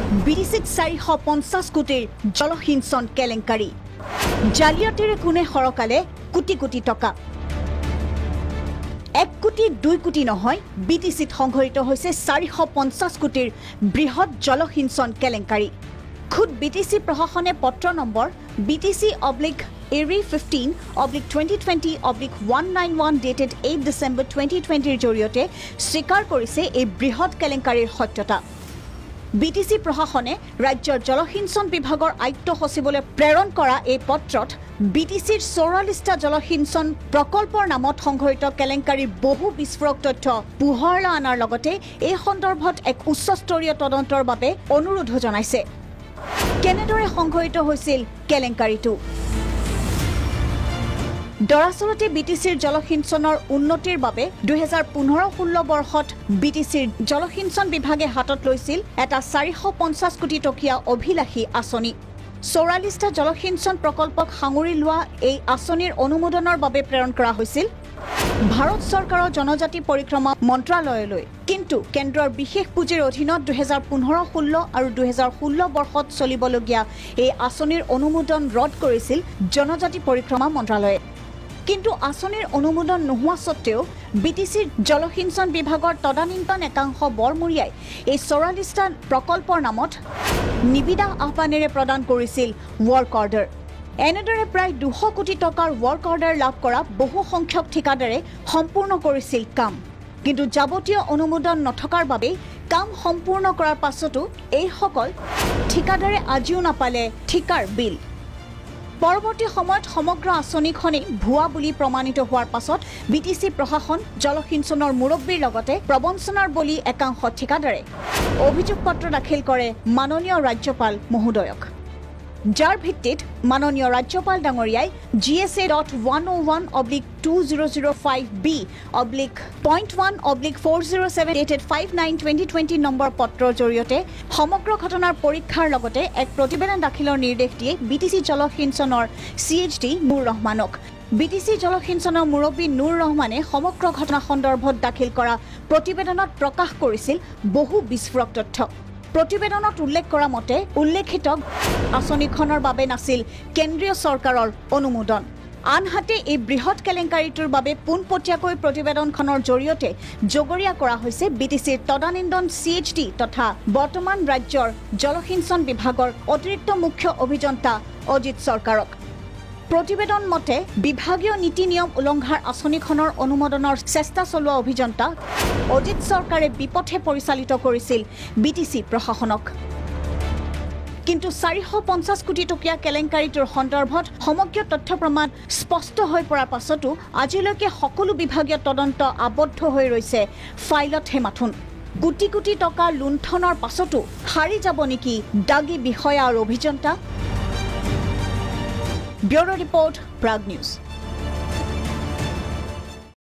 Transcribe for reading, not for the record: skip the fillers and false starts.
বিটিচিত 450 কোটিৰ জলসিঞ্চন কেলেংকাৰী জালিয়াতিৰে কোনে হৰকালে কোটি কোটি টকা 1 কোটি 2 কোটি নহয় বিটিচিত সংঘটিত হৈছে 450 কোটিৰ বৃহৎ জলসিঞ্চন কেলেংকাৰী খুদ বিটিচি প্ৰশাসনে পত্ৰ নম্বৰ BTC/ERI 15/2020/191 dated 8 December 2020 ৰ জৰিয়তে স্বীকাৰ কৰিছে এই বৃহৎ কেলেংকাৰীৰ সত্যতা BTC প্ৰশাসনে ৰাজ্যৰ জলসিঞ্চন বিভাগৰ আয়ুক্ত সচিবলৈ প্ৰেৰণ কৰা এই পত্ৰত BTCৰ 44টা জলসিঞ্চন প্ৰকল্পৰ নামত সংঘটিত কেলেংকাৰীৰ বহু বিস্ফোৰক তথ্য পোহৰলৈ অনাৰ লগতে এই সন্দৰ্ভত এক উচ্চস্তৰীয় তদন্তৰ বাবে অনুৰোধ জনাইছে কেনেদৰে সংঘটিত হৈছিল কেলেংকাৰীটো দৰাচলতে BTCৰ জলসিঞ্চনৰ উন্নতিৰ বাবে 2015-16 বৰ্ষত BTCৰ জলসিঞ্চন বিভাগে হাতত লৈছিল এটা 450 কোটি টকীয়া অভিলাষী আঁচনি 44টা জলসিঞ্চন প্ৰকল্পক সাঙুৰি লোৱা এই আঁচনিৰ অনুমোদনৰ বাবে প্ৰেৰণ কৰা হৈছিল ভাৰত চৰকাৰৰ জনজাতি পৰিক্ৰমা মন্ত্ৰালয়লৈ কিন্তু কেন্দ্ৰৰ বিশেষ পুঁজিৰ অধীনত 2015-16 আৰু 2016 বৰ্ষত চলিবলগীয়া এই আঁচনিৰ অনুমোদন ৰদ কৰিছিল জনজাতি পৰিক্ৰমা মন্ত্ৰালয়ে কিন্তু আঁচনিৰ অনুমোদন নোহোৱা সত্ত্বেও BTCৰ জলসিঞ্চন বিভাগৰ তদানীন্তন একাংশ বৰমুৰিয়াই এই 44টা প্ৰকল্পৰ নামত নিবিদা আহ্বানেৰে প্ৰদান কৰিছিল ৱৰ্ক অৰ্ডাৰ এনেদৰে প্ৰায় 200 কোটি টকাৰ ৱৰ্ক অৰ্ডাৰ লাভ কৰা বহু সংখ্যক ঠিকাদাৰে সম্পূৰ্ণ কৰিছিল কাম কিন্তু যাৱতীয় অনুমোদন নথকাৰ বাবে কাম সম্পূৰ্ণ কৰাৰ পাছতো এই সকল ঠিকাদাৰে আজিও নাপালে ঠিকাৰ বিল পৰৱৰ্তী সময়ত সমগ্ৰ আঁচনিখনে ভুৱা বুলি প্ৰমাণিত হোৱাৰ পাছত BTC প্ৰশাসন জলসিঞ্চনৰ মুৰব্বীৰ লগতে প্ৰবঞ্চনাৰ বলি একাংশ ঠিকাদাৰে অভিযোগ পত্ৰ দাখিল কৰে মাননীয় ৰাজ্যপাল মহোদয়ক যাৰ ভিত্তিত মাননীয় ৰাজ্যপাল ডাঙৰীয়াই GSA.2015B/.1/.1/407 dated 5/9/2020 নম্বৰ পত্ৰৰ জৰিয়তে সমগ্ৰ ঘটনাৰ পৰীক্ষাৰ লগতে এক প্ৰতিবেদন দাখিলৰ নিৰ্দেশ দিয়ে BTC জলসিঞ্চনৰ CHD নুৰ ৰহমানক BTC জলসিঞ্চনৰ মুৰব্বী নুৰ ৰহমানে সমগ্ৰ ঘটনা সন্দৰ্ভত দাখিল কৰা প্ৰতিবেদনত প্ৰকাশ কৰিছিল বহু বিস্ফোৰক তথ্য প্ৰতিবেদনত উল্লেখ কৰা মতে উল্লেখিত আঁচনিখনৰ বাবে নাছিল কেন্দ্ৰীয় চৰকাৰৰ অনুমোদন আনহাতে এই বৃহৎ কেলেংকাৰীটোৰ বাবে পোনপটীয়াকৈ প্ৰতিবেদনখনৰ জৰিয়তে জগৰীয়া কৰা হৈছে BTCৰ তদানীন্তন CHD তথা বৰ্তমান ৰাজ্যৰ জলসিঞ্চন বিভাগৰ অতিৰিক্ত মুখ্য অভিযন্তা অজিত চৰকাৰক প্ৰতিবেদন মতে বিভাগীয় নীতি নিয়ম উলংঘাৰ আঁচনিখনৰ অনুমোদনৰ চেষ্টা চলোৱা অভিযন্তা অজিত চৰকাৰে বিপথে পৰিচালিত কৰিছিল BTC প্ৰশাসনক কিন্তু 450 কোটি টকীয়া কেলেংকাৰীটোৰ সন্দৰ্ভত সমগ্ৰ তথ্য প্ৰমাণ স্পষ্ট হৈ পৰাৰ পাছতো আজিলৈকে সকলো বিভাগীয় তদন্ত আবদ্ধ হৈ ৰৈছে ফাইলত হেমাথুন কোটি কোটি টকা লুণ্ঠনৰ পাছতো হাৰি যাব নেকি দাগী বিষয়া আৰু অভিযন্তা ব্যুৰো ৰিপৰ্ট প্ৰাগ নিউজ